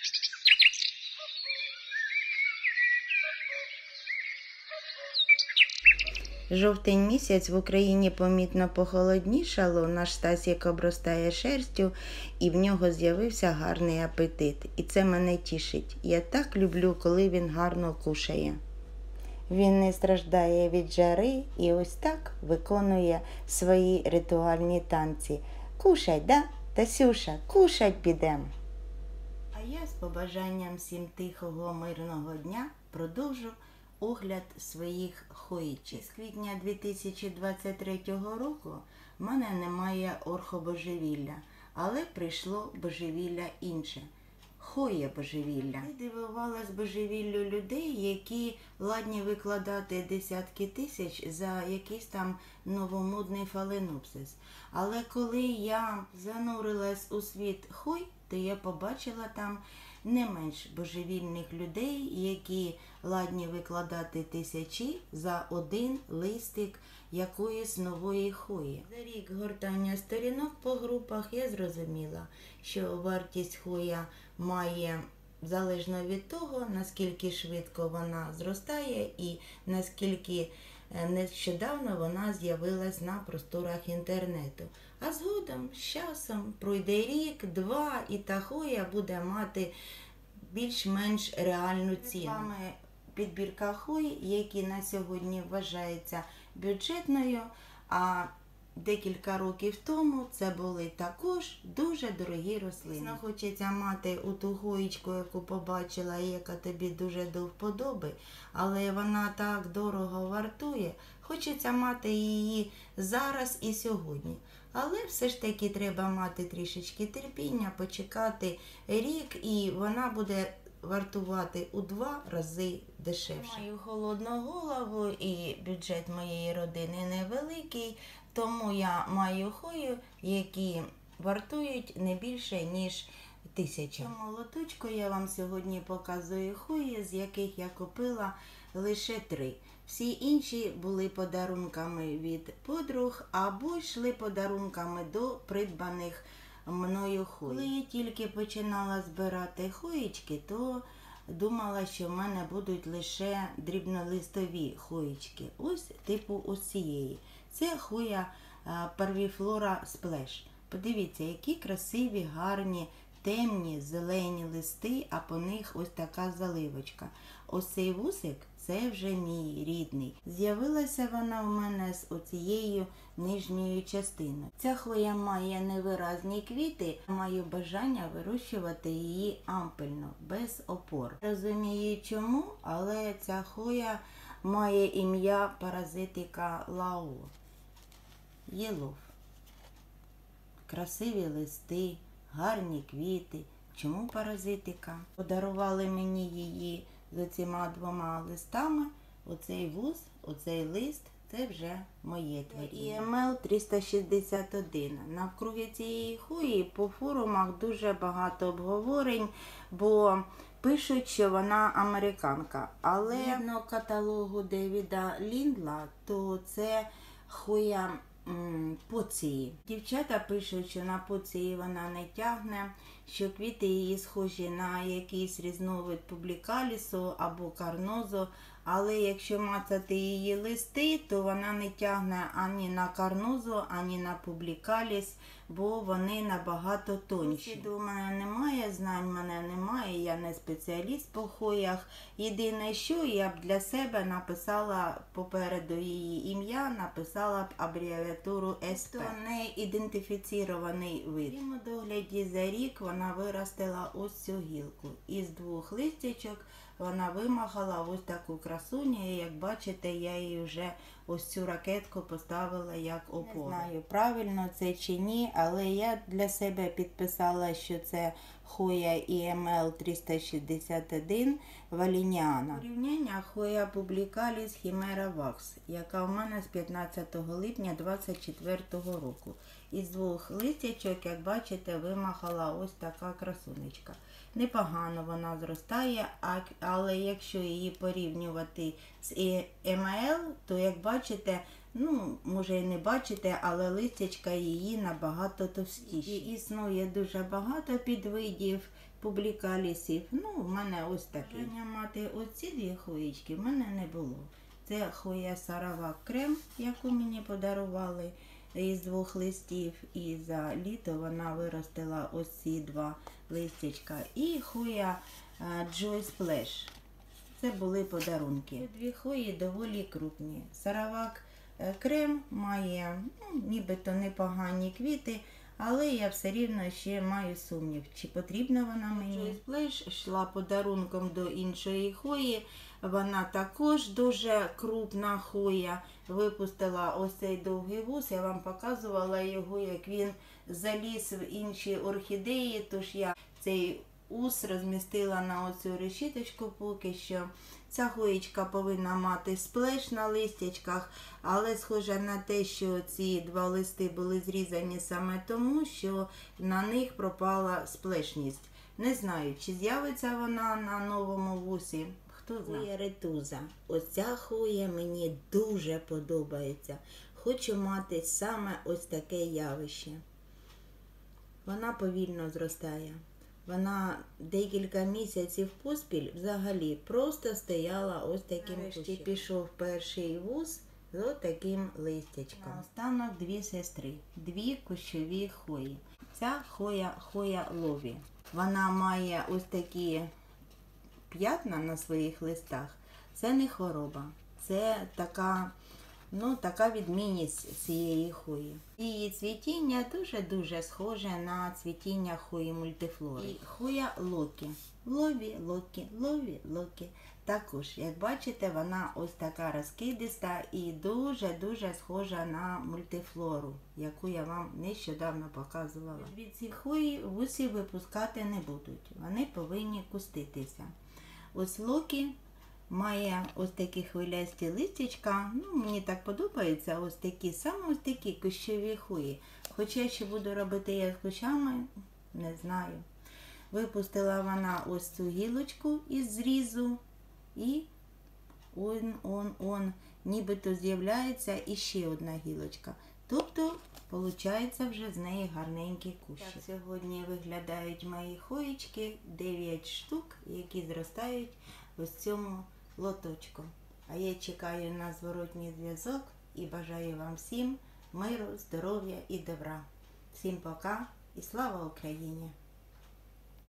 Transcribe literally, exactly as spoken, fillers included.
Жовтень місяць в Україні помітно похолоднішало, наш Стасік обростає шерстю і в нього з'явився гарний апетит. І це мене тішить. Я так люблю, коли він гарно кушає. Він не страждає від жари і ось так виконує свої ритуальні танці. Кушай, да? Тасюша, кушать підем. А я з побажанням всім тихого, мирного дня продовжу огляд своїх хоїчів. З квітня дві тисячі двадцять третього року в мене немає орхобожевілля, але прийшло божевілля інше. Хоя божевілля. Я дивувалась божевіллю людей, які ладні викладати десятки тисяч за якийсь там новомодний фаленопсис. Але коли я занурилась у світ хой, то я побачила там не менш божевільних людей, які ладні викладати тисячі за один листик якоїсь нової хої. За рік гортання сторінок по групах я зрозуміла, що вартість хоя має залежно від того, наскільки швидко вона зростає і наскільки нещодавно вона з'явилась на просторах інтернету. А згодом, з часом, пройде рік, два, і та хоя буде мати більш-менш реальну ціну. Саме підбірка хої, які на сьогодні вважаються бюджетною, а декілька років тому це були також дуже дорогі рослини. Хочеться мати у ту хоїчку, яку побачила, і яка тобі дуже до вподоби, але вона так дорого вартує. Хочеться мати її зараз і сьогодні. Але все ж таки треба мати трішечки терпіння, почекати рік, і вона буде вартувати у два рази дешевше. Маю холодну голову і бюджет моєї родини невеликий, тому я маю хою, які вартують не більше, ніж тисяча. Молоточку я вам сьогодні показую хої, з яких я купила лише три. Всі інші були подарунками від подруг або йшли подарунками до придбаних мною хої. Коли я тільки починала збирати хоїчки, то думала, що в мене будуть лише дрібнолистові хоїчки. Ось типу ось цієї. Це хоя Parviflora Splash. Подивіться, які красиві, гарні, темні, зелені листи, а по них ось така заливочка. Ось цей вусик – це вже мій рідний. З'явилася вона в мене з оцією нижньою частиною. Ця хвоя має невиразні квіти, маю бажання вирощувати її ампельно, без опор. Розумію чому, але ця хвоя має ім'я паразитика Лао. Єлов. Красиві листи, гарні квіти. Чому паразитика? Подарували мені її з оціма двома листами. Оцей вуз, оцей лист – це вже моє творіння. і ем ел триста шістдесят один. Навкруги цієї хої по форумах дуже багато обговорень, бо пишуть, що вона американка. Але згідно каталогу Девіда Ліндла, то це хоя поції. Дівчата пишуть, що на поції вона не тягне, що квіти її схожі на якийсь різновид публікалісу або карнозу, але якщо мацати її листи, то вона не тягне ані на карнозу, ані на публікаліс, бо вони набагато тонші. У мене немає знань, мене немає, я не спеціаліст по хоях. Єдине, що я б для себе написала попереду її ім'я, написала б абревіатуру ес пе. Це не ідентифіцірований вид. У догляді за рік вона виростила ось цю гілку. Із двох листячок вона вимахала ось таку красуню, і як бачите, я її вже ось цю ракетку поставила як опору. Не знаю, правильно це чи ні, але я для себе підписала, що це хоя і ем ел триста шістдесят один валініана. Порівняння хоя публікаліс хімера вакс, яка в мене з п'ятнадцятого липня двадцять четвертого року. із двох листячок, як бачите, вимахала ось така красунечка. Непогано вона зростає, але якщо її порівнювати з ем ел, то, як бачите, ну, може і не бачите, але листячка її набагато товстіші. І існує дуже багато підвидів публікалісів. Ну, в мене ось таке. Мати оці дві хоєчки в мене не було. Це хоя Саравак крем, яку мені подарували із двох листів, і за літо вона виростила ось ці два листячка. І хоя Joy Splash. Це були подарунки. Дві хої доволі крупні. Саравак крем має, ну, нібито непогані квіти, але я все рівно ще маю сумнів, чи потрібна вона мені. Joy Splash йшла подарунком до іншої хої. Вона також дуже крупна хоя. Випустила ось цей довгий вус. Я вам показувала його, як він заліз в інші орхідеї. Тож я цей ус розмістила на оцю решіточку поки що. Ця хоєчка повинна мати сплеш на листячках, але схоже на те, що ці два листи були зрізані саме тому, що на них пропала сплешність. Не знаю, чи з'явиться вона на новому вусі. Хто знає. Хоя ретуза. Оця хоя мені дуже подобається. Хочу мати саме ось таке явище. Вона повільно зростає. Вона декілька місяців поспіль взагалі просто стояла ось таким кущем. Пішов перший вуз з ось таким листячком. Наостанок дві сестри, дві кущові хої. Ця хоя хоя лові. Вона має ось такі п'ятна на своїх листах. Це не хвороба, це така, ну, така відмінність цієї хої. Її цвітіння дуже-дуже схоже на цвітіння хої мультифлори. І хоя Локі. Лові, Локі, Лові, Локі. Також, як бачите, вона ось така розкидиста і дуже-дуже схожа на мультифлору, яку я вам нещодавно показувала. Від ці хої вусі випускати не будуть, вони повинні куститися. Ось Локі має ось такі хвилясті листячка. Ну, мені так подобається, ось такі, саме ось такі кущові хої. Хоча ще буду робити я з кущами, не знаю. Випустила вона ось цю гілочку із зрізу. І он, он, он, нібито з'являється іще одна гілочка. Тобто, виходить вже з неї гарненький кущик. Так сьогодні виглядають мої хоєчки, дев'ять штук, які зростають ось цьому лоточку. А я чекаю на зворотній зв'язок і бажаю вам всім миру, здоров'я і добра. Всім пока і слава Україні!